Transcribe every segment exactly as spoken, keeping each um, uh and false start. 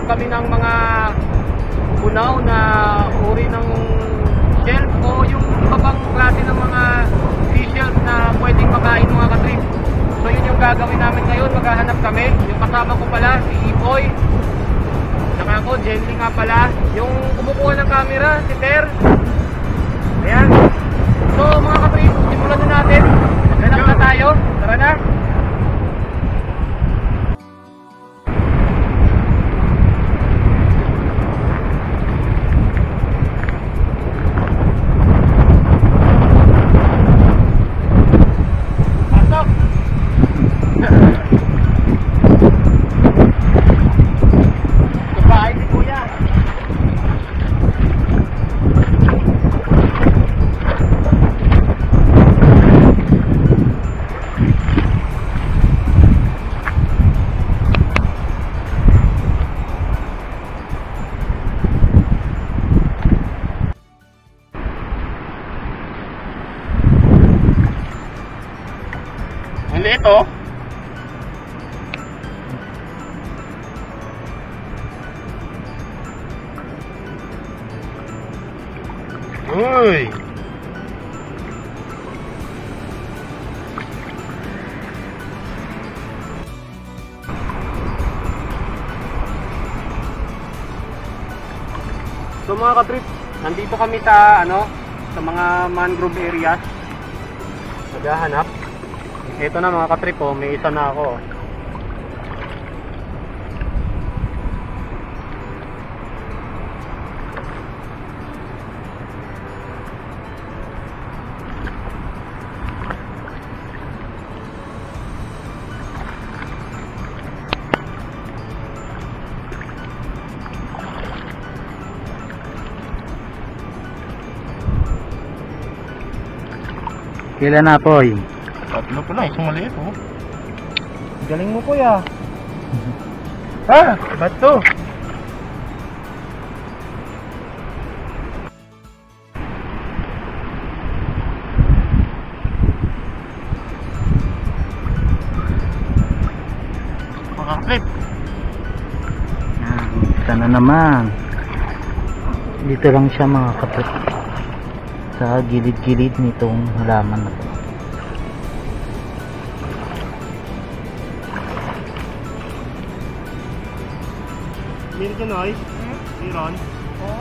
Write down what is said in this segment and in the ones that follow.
kami ng mga unaw na uri ng shelf o yung babang klase ng mga seashells na pwedeng makain mga katrip. So yun yung gagawin namin ngayon, maghahanap kami. Yung kasama ko pala si Ipoy, saka ako, Jenny nga pala. Yung kumukuha ng camera, si Ter. Ayan. So mga katrip, simulan na natin. Maghanap na tayo. Tara na. Ito. Uy. So mga katrip, nandito kami sa ano, sa mga mangrove areas. Naghahanap. Ito na mga katrip, oh, may isa na ako. Kailan na po eh? Tatlo po lang, isang maliit oh. Galing mo kuya. Ha? Ba't to? Makaklit. Yan, isa na naman. Dito lang siya mga kapit. Sa gilid-gilid nitong halaman na to. Meron ka noise? Meron? Oo.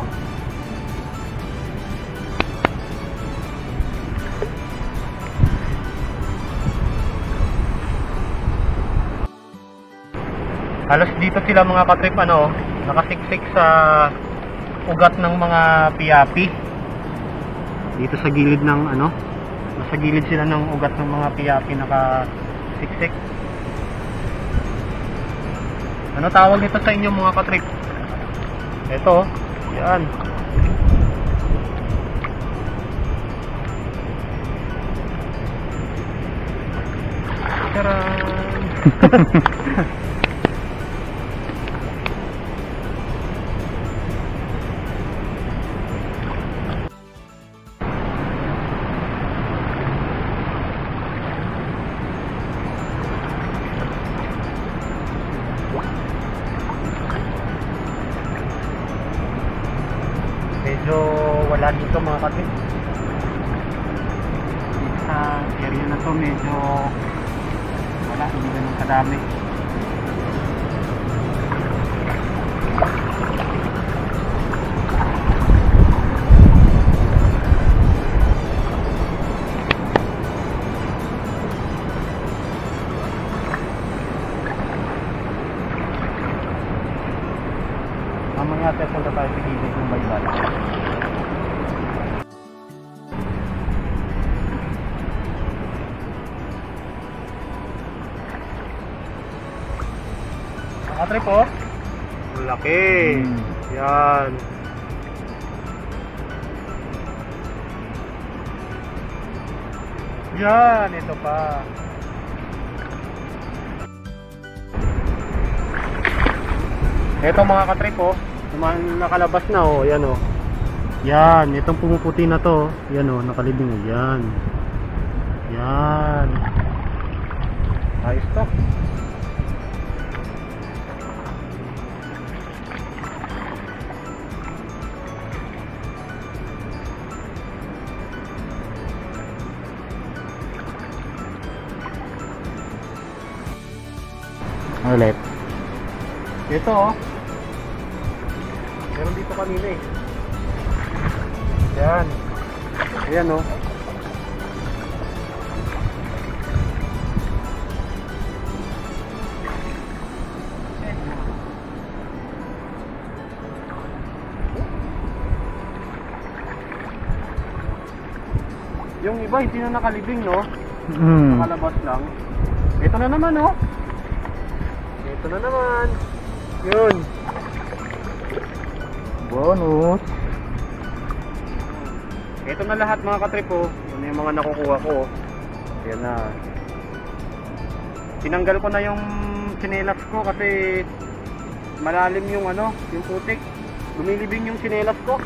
Halos dito sila mga katrip ano, nakasiksik sa ugat ng mga piyapi. Dito sa gilid ng ano, nasa gilid sila ng ugat ng mga piyapi nakasiksik. Ano tawag nito sa inyo mga katrip? Ito, yan. Taran! Medyo wala dito mga katrip. Sa area na to medyo wala, hindi ganun kadami. Mamaya tayo punta tayo sa gilid ng baybay. Katrip po. Laki. Hmm. Yan. Yan, ito pa. Ito mga katrip po. Nakalabas na oh, yan oh. Yan, itong pumuputi na to, yan oh, nakalibing oh, yan. Yan. Ayos to. Ulit. Ito oh. Meron dito kanina eh. Yan. Ayan oh. Yung iba hindi na nakalibing no? Mm. Nakalabas lang. Ito na naman oh. Ito na naman. Yun. Bonus. Ito na lahat mga katrip oh. Yun yung mga nakukuha ko oh. Yan na. Tinanggal ko na yung sinelas ko kasi malalim yung ano, yung putik. Lumilibing yung sinelas ko.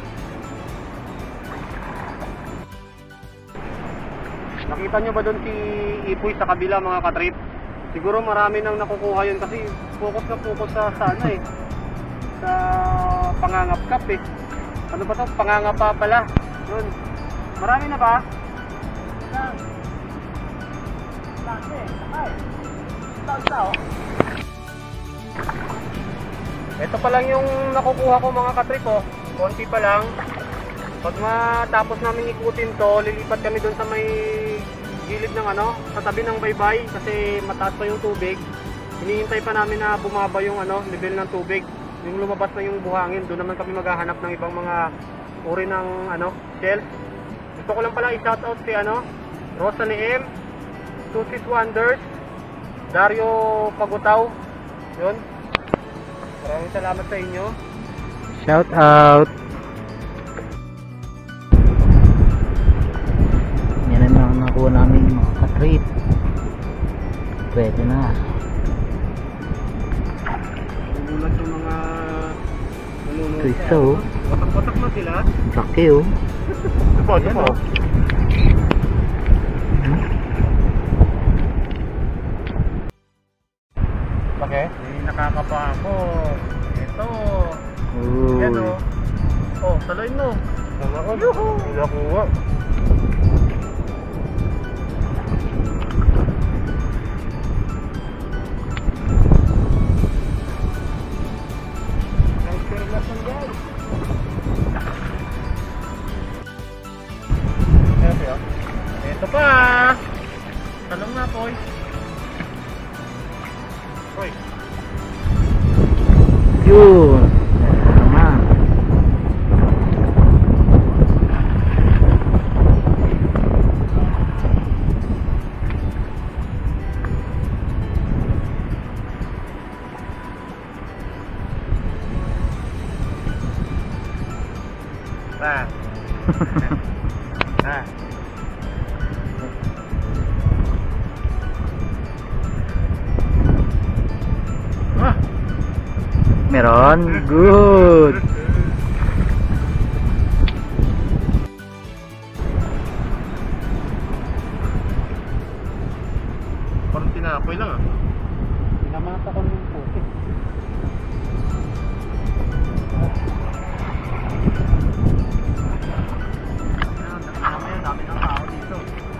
Nakita nyo ba doon si Ipoy sa kabila mga katrip? Siguro marami nang nakukuha yun kasi focus na focus sa, sa ano eh. Sa pangangapkap eh. Ano ba to? Pangangapa pala. Yun. Marami na ba? Yan. Laki. Ay. Tao-tao. Ito pa lang yung nakukuha ko mga katrip oh. Konti pa lang. Pag matapos namin ikutin to, lilipat kami doon sa may gilid ng ano, sa tabi ng baybay kasi mataas pa yung tubig. Hinihintay pa namin na bumaba yung ano, level ng tubig. Yung lumabas na yung buhangin, doon naman kami maghahanap ng ibang mga uri ng ano, shells. Gusto ko lang pala i-shout out si ano, Rosalie M, Tusis Wonders, Dario Pagutaw. Yun. Maraming salamat sa inyo. Shout out. Yan ang mga nakuha namin mga katrip. Pwede na. Nagulat yung mga nanonood. Ito isa oh. Watak-watak na sila. Laki oh. Ito po, ito po. Okay. May nakakapa ako. Ito. Uy. Yan o. Oh, saloy mo. Tama ko. Hindi nakuha. Nice relasyon guys. Ito yun. Ito pa. Talong na po. Hoy. Yun. Ito naman. Ba. Ah. Ah. Meron. Good. Parang tinapoy lang ah. Pinamata ko ng putik. Mamaya dami ng tao dito.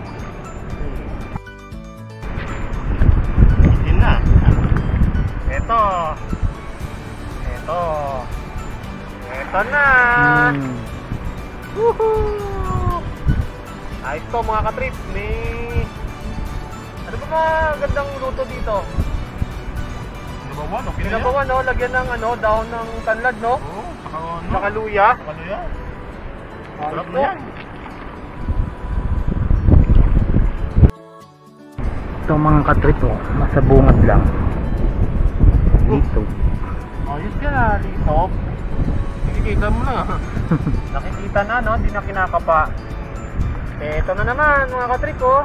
Yun na. Ito. Ito. Ito na. Hmm. Woohoo! Ayos to mga katrip. May ano ba mga gandang luto dito? Nabawan, okay na yan. Pinabawa no, lagyan ng ano, dahon ng tanlad no? Oo, saka ano. Saka luya. Saka luya. Ayos Sarap to. na yan. Itong mga katrip oh, nasa bungad lang. Dito. Ayos ka na, Lisop. Nakikita mo na. Nakikita na no, hindi na kinakapa. Eh, ito na naman mga katrip oh.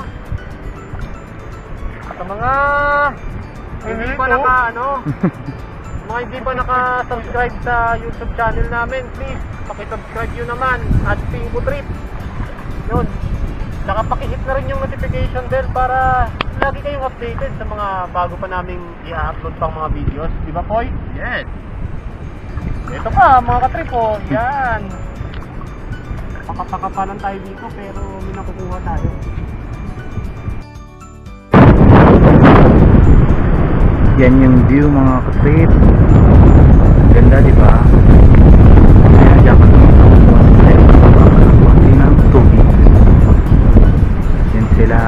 Sa mga hindi pa naka ano, mga hindi pa naka-subscribe sa YouTube channel namin, please paki-subscribe yun naman at Pingo Trip. Yun. Saka paki-hit na rin yung notification bell para lagi kayong updated sa mga bago pa naming i-upload pang mga videos. Di ba, Poy? Yes. Ito pa, mga katrip oh. Yan. Pakapaka pa lang tayo dito pero may nakukuha tayo. Yan yung view mga katrip. Ganda, di ba? Ayan, diyan ka tumutong konti ng tubig. Yan sila.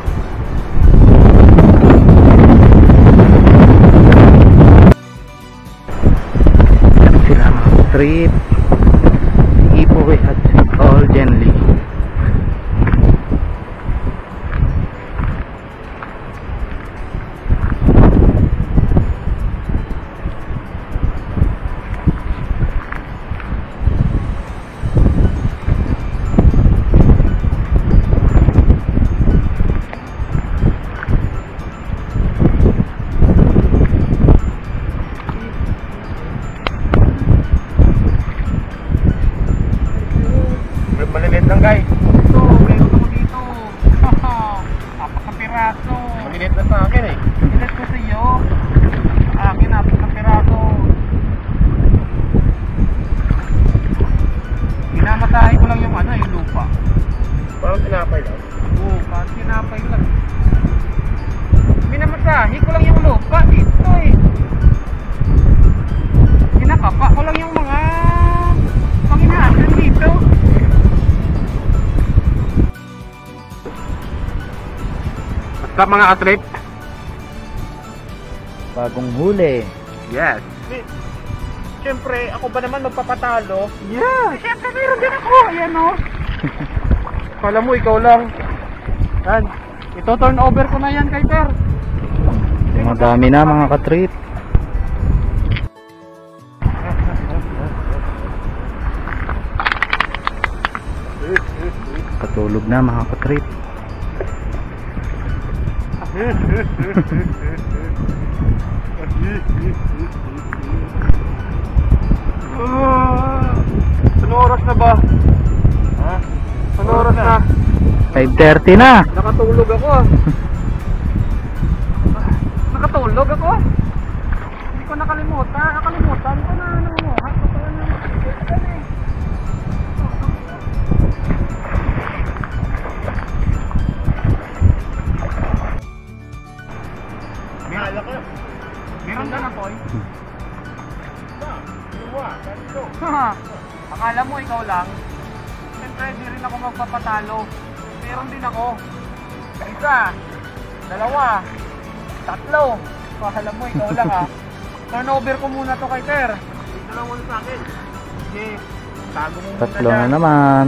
Yan sila mga katrip. Ipoy at Saint Paul Genly. Maliliit lang guys. Ito, meron ako dito. Apat na piraso. Maliliit na sa akin eh. Ilan ko sa iyo? Akin, apat na piraso. Minamatahin ko lang yung ano, yung lupa. Parang tinapay lang. Oo, parang sinapay lang. Minamatahin ko lang yung lupa dito eh. Kinakapa ko lang yung mga panginahan dito. What's up mga katrip? Bagong huli. Yes. Siyempre, ako ba naman magpapatalo? Yeah. Siyempre meron din ako. Ayan o. Kala mo ikaw lang. Yan. Ito turn over ko na yan kay Ter. Madami na mga katrip. Patulog na mga katrip. Uh, ano oras na ba? Ha? Ano oras na? five thirty na. Nakatulog ako ah. Nakatulog ako? Hindi ko nakalimutan. Nakalimutan ko na ano mo. Ha? Totoo na. Meron ka. Meron ka na, Toy? Ba? Iwa. Ganito. Akala mo ikaw lang? Siyempre, di rin ako magpapatalo. Meron din ako. Isa, dalawa, tatlo. Akala mo ikaw lang ha. Turnover ko muna to kay Ter. Ito lang muna sa akin. Sige, tago mo muna Tatlo na dyan. naman.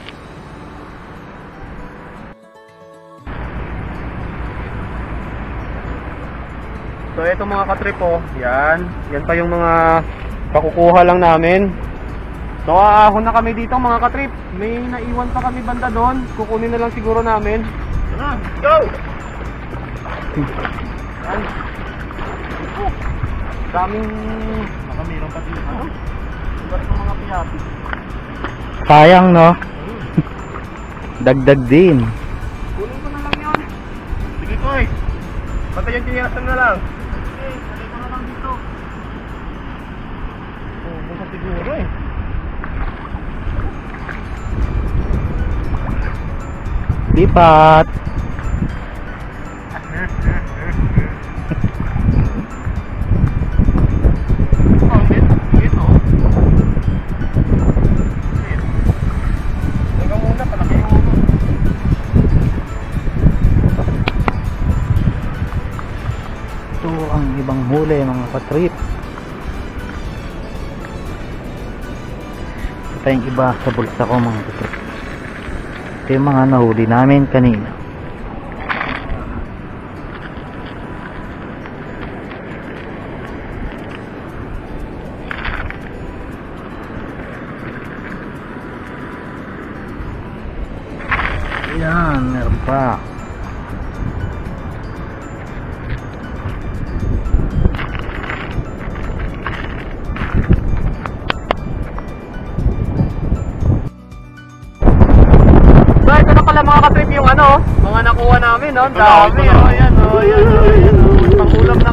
So ito mga katrip oh, yan. Yan pa yung mga pakukuha lang namin. So aahon na kami dito mga katrip. May naiwan pa kami banda doon. Kukunin na lang siguro namin. Tara, go! Yan. Oh, daming Baka meron pa dito. ano? Lugar ng mga piyapi. Sayang no? Dagdag din. Kunin ko na lang yun. Sige ko eh. Patay yung kiniyasan na lang. Okay, sabi ko na lang dito. Oh, basta siguro eh. Lipat. Oh, ito. Ito. Teka muna, palaki yung ulo. Ito ang ibang huli mga katrip. Ito yung iba sa bulsa ko mga katrip. Ito yung mga nahuli namin kanina. Ayan, meron pa. So ito na pala mga katrip yung ano, mga nakuha namin no. Ang Ito na, dami ito na. oh, ayan oh, ayan oh, ayan oh. Pangulam na